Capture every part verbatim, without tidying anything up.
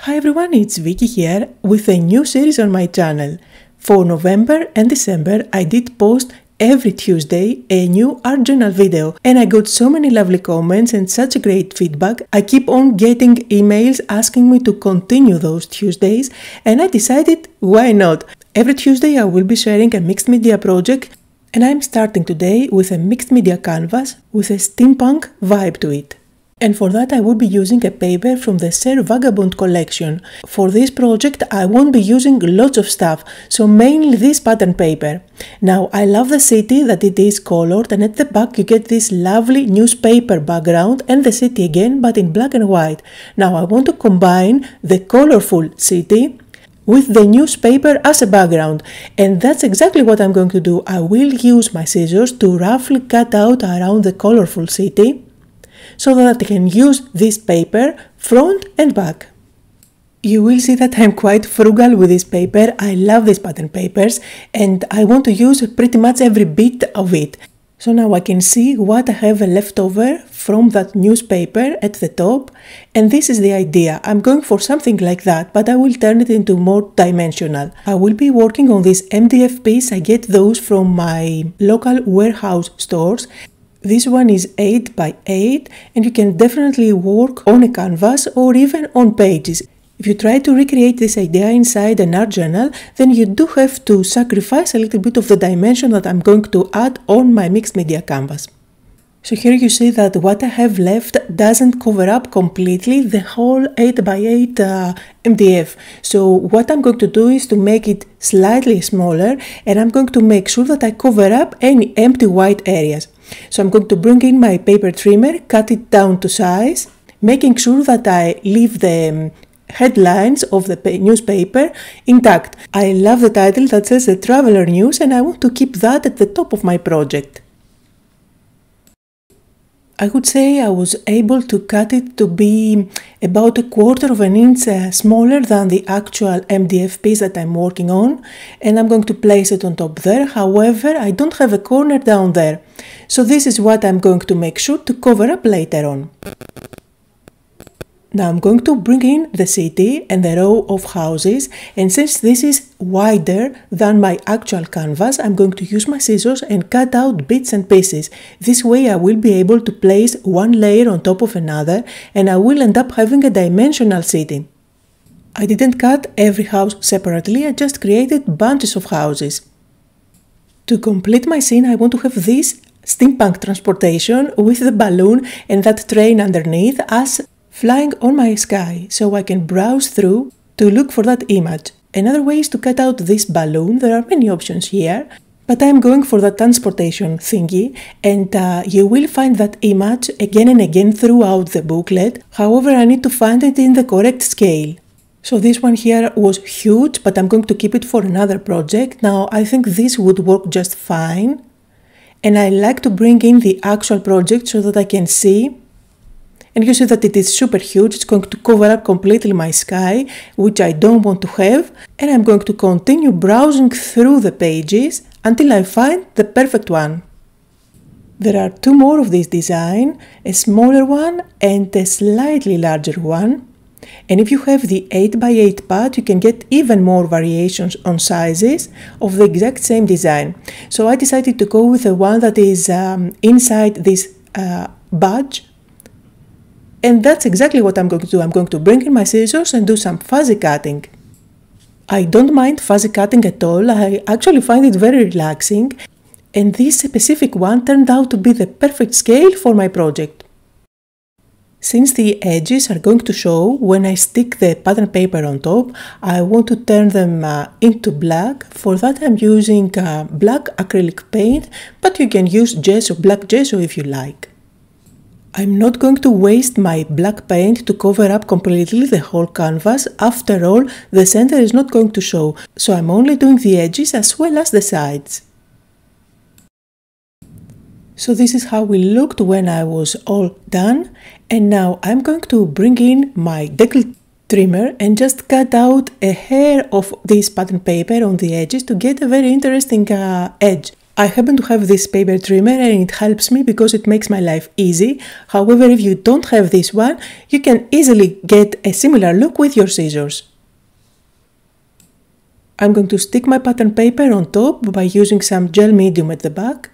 Hi everyone, it's Vicky here with a new series on my channel. For November and December I did post every Tuesday a new art journal video and I got so many lovely comments and such a great feedback. I keep on getting emails asking me to continue those Tuesdays and I decided why not. Every Tuesday I will be sharing a mixed media project and I'm starting today with a mixed media canvas with a steampunk vibe to it. And for that I will be using a paper from the Ser Vagabond collection. For this project I won't be using lots of stuff, so mainly this pattern paper. Now I love the city that it is colored, and at the back you get this lovely newspaper background and the city again but in black and white. Now I want to combine the colorful city with the newspaper as a background, and that's exactly what I'm going to do. I will use my scissors to roughly cut out around the colorful city, so that I can use this paper front and back. You will see that I'm quite frugal with this paper. I love these pattern papers and I want to use pretty much every bit of it. So now I can see what I have left over from that newspaper at the top, and this is the idea. I'm going for something like that, but I will turn it into more dimensional. I will be working on this M D F piece. I get those from my local warehouse stores. This one is eight by eight and you can definitely work on a canvas or even on pages. If you try to recreate this idea inside an art journal, then you do have to sacrifice a little bit of the dimension that I'm going to add on my mixed media canvas. So here you see that what I have left doesn't cover up completely the whole eight by eight uh, M D F. So what I'm going to do is to make it slightly smaller, and I'm going to make sure that I cover up any empty white areas. So I'm going to bring in my paper trimmer, cut it down to size, making sure that I leave the headlines of the newspaper intact. I love the title that says The Traveler News, and I want to keep that at the top of my project. I would say I was able to cut it to be about a quarter of an inch uh, smaller than the actual M D F piece that I'm working on, and I'm going to place it on top there. However, I don't have a corner down there, so this is what I'm going to make sure to cover up later on. Now I'm going to bring in the city and the row of houses, and since this is wider than my actual canvas, I'm going to use my scissors and cut out bits and pieces. This way I will be able to place one layer on top of another and I will end up having a dimensional city. I didn't cut every house separately, I just created bunches of houses. To complete my scene I want to have this steampunk transportation with the balloon and that train underneath as flying on my sky, so I can browse through to look for that image. Another way is to cut out this balloon. There are many options here, but I'm going for the transportation thingy, and uh, you will find that image again and again throughout the booklet. However, I need to find it in the correct scale. So this one here was huge, but I'm going to keep it for another project. Now I think this would work just fine, and I like to bring in the actual project so that I can see. And you see that it is super huge, it's going to cover up completely my sky, which I don't want to have, and I'm going to continue browsing through the pages until I find the perfect one. There are two more of this design, a smaller one and a slightly larger one. And if you have the eight by eight pad, you can get even more variations on sizes of the exact same design. So I decided to go with the one that is um, inside this uh, badge. And that's exactly what I'm going to do. I'm going to bring in my scissors and do some fuzzy cutting. I don't mind fuzzy cutting at all. I actually find it very relaxing. And this specific one turned out to be the perfect scale for my project. Since the edges are going to show when I stick the pattern paper on top, I want to turn them uh, into black. For that I'm using uh, black acrylic paint, but you can use gesso, black gesso if you like. I'm not going to waste my black paint to cover up completely the whole canvas. After all, the center is not going to show, so I'm only doing the edges as well as the sides. So this is how it looked when I was all done, and now I'm going to bring in my decal trimmer and just cut out a hair of this pattern paper on the edges to get a very interesting uh, edge. I happen to have this paper trimmer and it helps me because it makes my life easy. However, if you don't have this one, you can easily get a similar look with your scissors. I'm going to stick my pattern paper on top by using some gel medium at the back.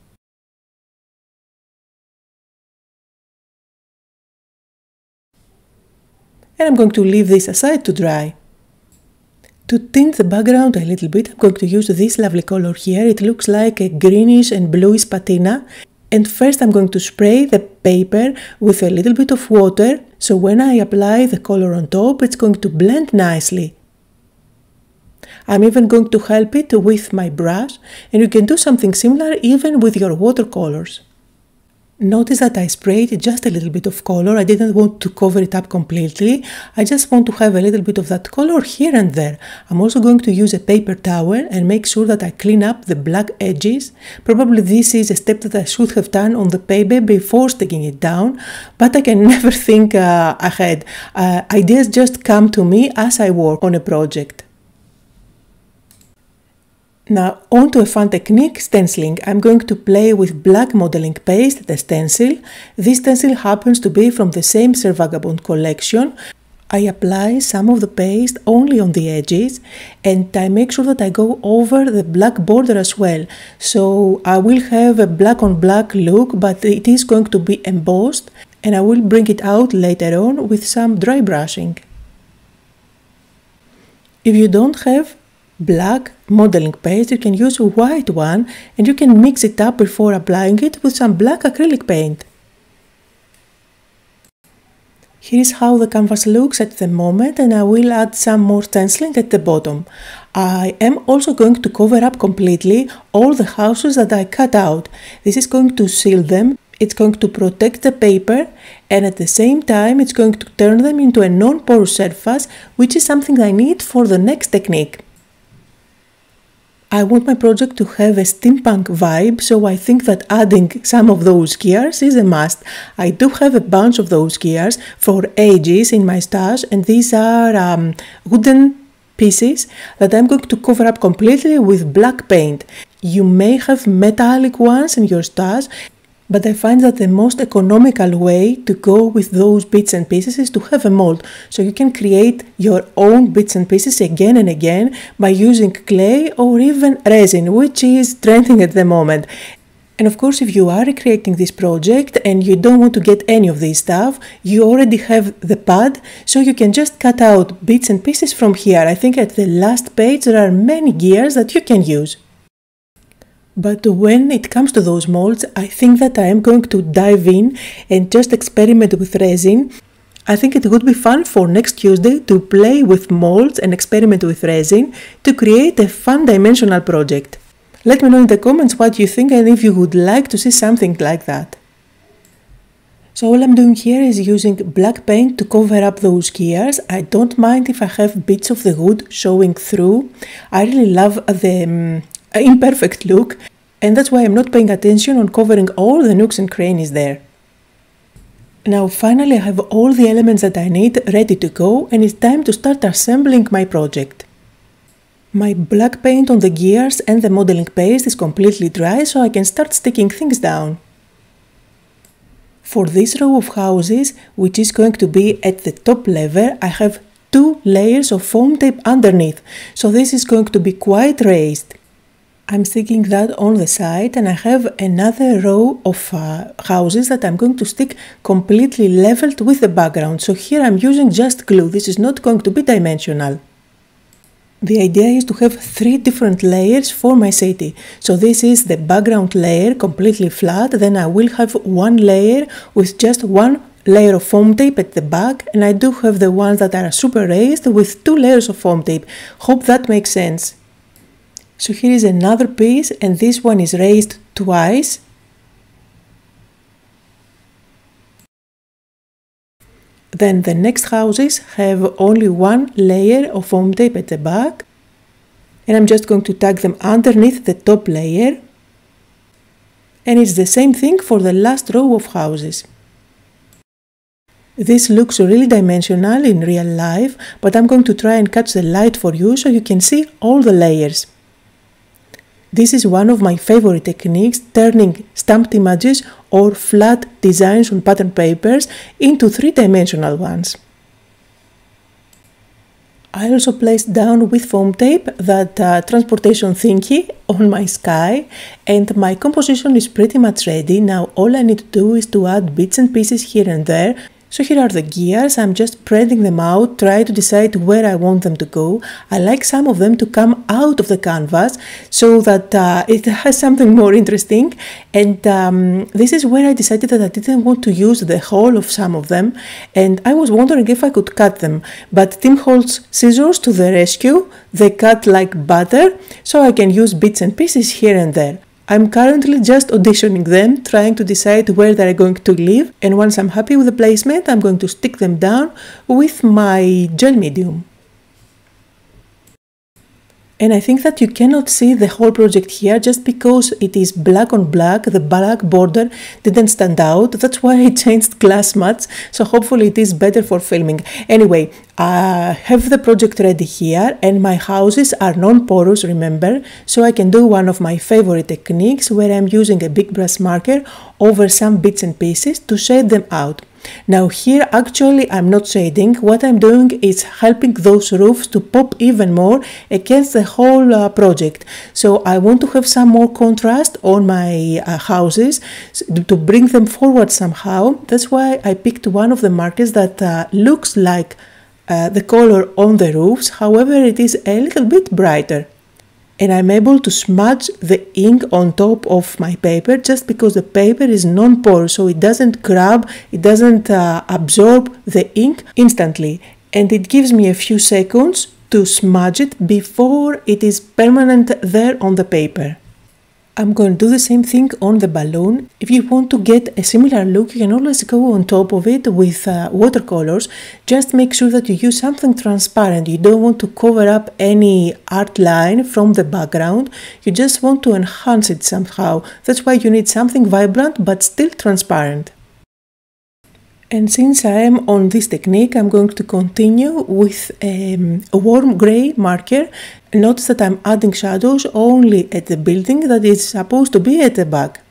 And I'm going to leave this aside to dry. To tint the background a little bit, I'm going to use this lovely color here. It looks like a greenish and bluish patina. And first I'm going to spray the paper with a little bit of water, so when I apply the color on top, it's going to blend nicely. I'm even going to help it with my brush, and you can do something similar even with your watercolors. Notice that I sprayed just a little bit of color. I didn't want to cover it up completely. I just want to have a little bit of that color here and there. I'm also going to use a paper towel and make sure that I clean up the black edges. Probably this is a step that I should have done on the paper before sticking it down, but I can never think uh, ahead. Uh, ideas just come to me as I work on a project. Now on to a fun technique, stenciling. I'm going to play with black modeling paste, the stencil. This stencil happens to be from the same Sir Vagabond collection. I apply some of the paste only on the edges and I make sure that I go over the black border as well. So I will have a black on black look, but it is going to be embossed and I will bring it out later on with some dry brushing. If you don't have black modeling paste, you can use a white one and you can mix it up before applying it with some black acrylic paint. Here is how the canvas looks at the moment, and I will add some more stenciling at the bottom. I am also going to cover up completely all the houses that I cut out. This is going to seal them, it's going to protect the paper, and at the same time it's going to turn them into a non-porous surface, which is something I need for the next technique. I want my project to have a steampunk vibe, so I think that adding some of those gears is a must. I do have a bunch of those gears for ages in my stash, and these are um, wooden pieces that I'm going to cover up completely with black paint. You may have metallic ones in your stash, but I find that the most economical way to go with those bits and pieces is to have a mold, so you can create your own bits and pieces again and again by using clay or even resin, which is trending at the moment. And of course, if you are recreating this project and you don't want to get any of this stuff, you already have the pad, so you can just cut out bits and pieces from here. I think at the last page there are many gears that you can use. But when it comes to those molds, I think that I am going to dive in and just experiment with resin. I think it would be fun for next Tuesday to play with molds and experiment with resin to create a fun dimensional project. Let me know in the comments what you think and if you would like to see something like that. So all I'm doing here is using black paint to cover up those gears. I don't mind if I have bits of the wood showing through. I really love the um, imperfect look, and that's why I'm not paying attention on covering all the nooks and crannies there. Now finally I have all the elements that I need ready to go, and it's time to start assembling my project. My black paint on the gears and the modeling paste is completely dry, so I can start sticking things down. For this row of houses, which is going to be at the top level, I have two layers of foam tape underneath, so this is going to be quite raised. I'm sticking that on the side, and I have another row of uh, houses that I'm going to stick completely leveled with the background. So here I'm using just glue. This is not going to be dimensional. The idea is to have three different layers for my city. So this is the background layer completely flat. Then I will have one layer with just one layer of foam tape at the back, and I do have the ones that are super raised with two layers of foam tape. Hope that makes sense. So here is another piece, and this one is raised twice. Then the next houses have only one layer of foam tape at the back, and I'm just going to tuck them underneath the top layer. And it's the same thing for the last row of houses. This looks really dimensional in real life, but I'm going to try and catch the light for you so you can see all the layers. This is one of my favorite techniques, turning stamped images or flat designs on pattern papers into three-dimensional ones. I also placed down with foam tape that uh, transportation thingy on my sky, and my composition is pretty much ready. Now all I need to do is to add bits and pieces here and there. So here are the gears, I'm just spreading them out, try to decide where I want them to go. I like some of them to come out of the canvas so that uh, it has something more interesting, and um, this is where I decided that I didn't want to use the whole of some of them, and I was wondering if I could cut them, but Tim Holtz scissors to the rescue, they cut like butter, so I can use bits and pieces here and there. I'm currently just auditioning them, trying to decide where they're going to live, and once I'm happy with the placement, I'm going to stick them down with my gel medium. And I think that you cannot see the whole project here just because it is black on black, the black border didn't stand out, that's why I changed glass mats, so hopefully it is better for filming. Anyway, I have the project ready here, and my houses are non-porous, remember, so I can do one of my favorite techniques where I'm using a big brush marker over some bits and pieces to shade them out. Now here actually I'm not shading, what I'm doing is helping those roofs to pop even more against the whole uh, project. So I want to have some more contrast on my uh, houses to bring them forward somehow. That's why I picked one of the markers that uh, looks like uh, the color on the roofs, however it is a little bit brighter. And I'm able to smudge the ink on top of my paper just because the paper is non-porous, so it doesn't grab, it doesn't uh, absorb the ink instantly, and it gives me a few seconds to smudge it before it is permanent there on the paper. I'm going to do the same thing on the balloon. If you want to get a similar look, you can always go on top of it with uh, watercolors. Just make sure that you use something transparent. You don't want to cover up any art line from the background. You just want to enhance it somehow. That's why you need something vibrant but still transparent. And since I am on this technique, I'm going to continue with um, a warm grey marker. Notice that I'm adding shadows only at the building that is supposed to be at the back.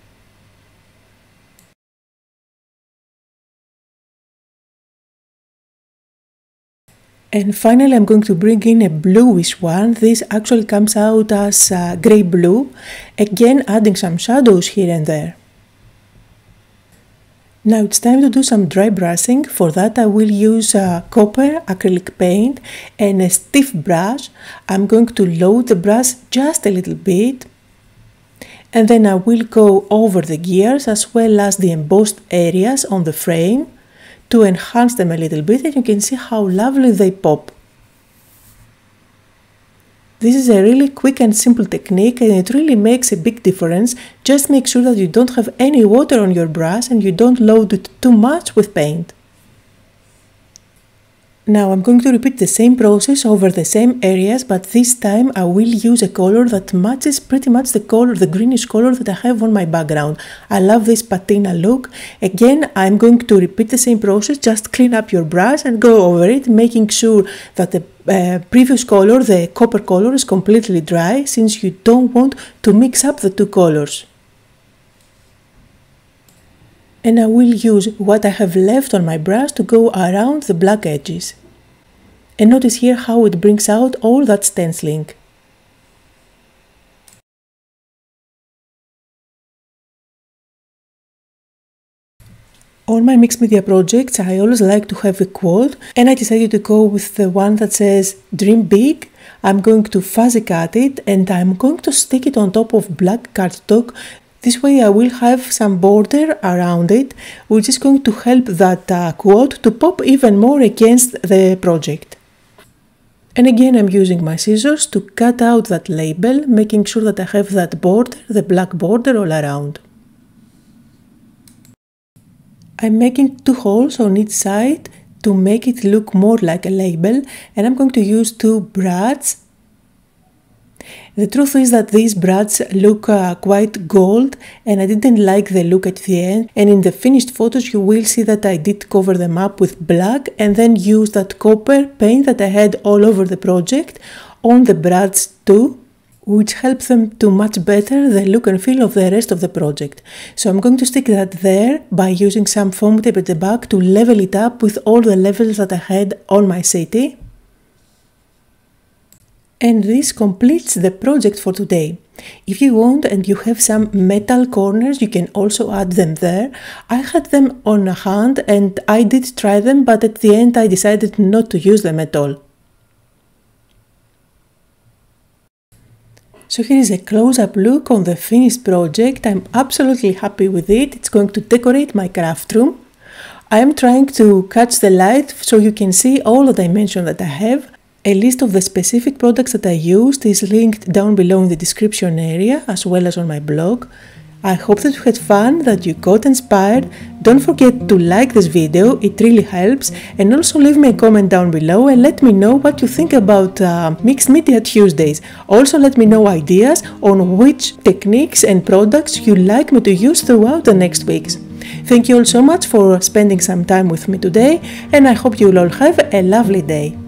And finally I'm going to bring in a bluish one. This actually comes out as uh, grey blue. Again adding some shadows here and there. Now it's time to do some dry brushing. For that I will use uh, copper acrylic paint and a stiff brush. I'm going to load the brush just a little bit, and then I will go over the gears as well as the embossed areas on the frame to enhance them a little bit, and you can see how lovely they pop. This is a really quick and simple technique, and it really makes a big difference. Just make sure that you don't have any water on your brush and you don't load it too much with paint. Now I'm going to repeat the same process over the same areas, but this time I will use a color that matches pretty much the color, the greenish color that I have on my background. I love this patina look. Again, I'm going to repeat the same process, just clean up your brush and go over it, making sure that the uh, previous color, the copper color, is completely dry, since you don't want to mix up the two colors. And I will use what I have left on my brush to go around the black edges. And notice here how it brings out all that stenciling. On my mixed media projects I always like to have a quote, and I decided to go with the one that says "Dream big." I'm going to fuzzy cut it and I'm going to stick it on top of black cardstock. This way I will have some border around it, which is going to help that uh, quote to pop even more against the project. And again I'm using my scissors to cut out that label, making sure that I have that border, the black border all around. I'm making two holes on each side to make it look more like a label, and I'm going to use two brads. The truth is that these brads look uh, quite gold, and I didn't like the look at the end, and in the finished photos you will see that I did cover them up with black and then use that copper paint that I had all over the project on the brads too. which help them to match better the look and feel of the rest of the project. So I'm going to stick that there by using some foam tape at the back to level it up with all the levels that I had on my city. And this completes the project for today. If you want and you have some metal corners, you can also add them there. I had them on hand and I did try them, but at the end I decided not to use them at all. So here is a close-up look on the finished project. I'm absolutely happy with it. It's going to decorate my craft room. I am trying to catch the light so you can see all the dimensions that I have. A list of the specific products that I used is linked down below in the description area as well as on my blog. I hope that you had fun, that you got inspired. Don't forget to like this video, it really helps, and also leave me a comment down below and let me know what you think about uh, Mixed Media Tuesdays. Also let me know ideas on which techniques and products you like me to use throughout the next weeks. Thank you all so much for spending some time with me today, and I hope you will all have a lovely day.